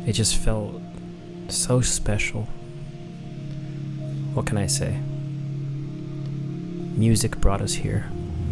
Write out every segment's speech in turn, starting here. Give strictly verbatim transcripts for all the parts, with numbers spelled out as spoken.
It just felt so special. What can I say? Music brought us here.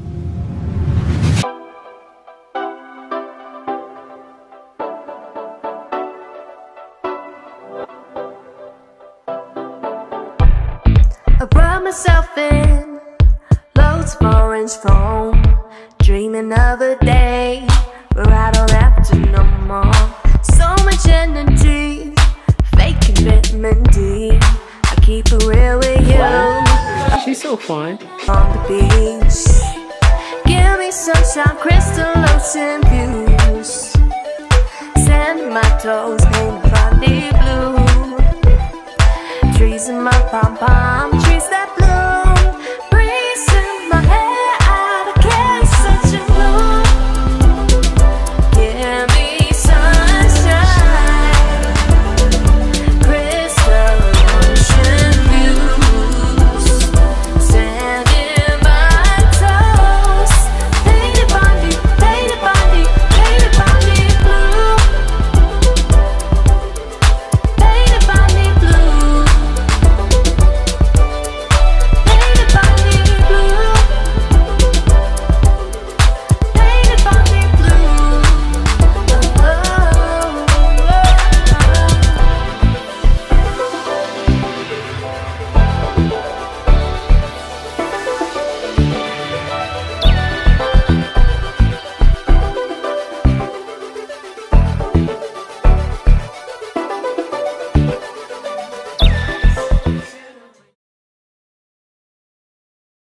I brought myself in loads of orange foam, dreaming of a day where I don't have to no more. So much energy, faking vitamin D. I keep it real with you. She's so fun. On the beach, give me sunshine, crystal ocean views. Sand in my toes, paint body blue. Trees in my pom pom, trees that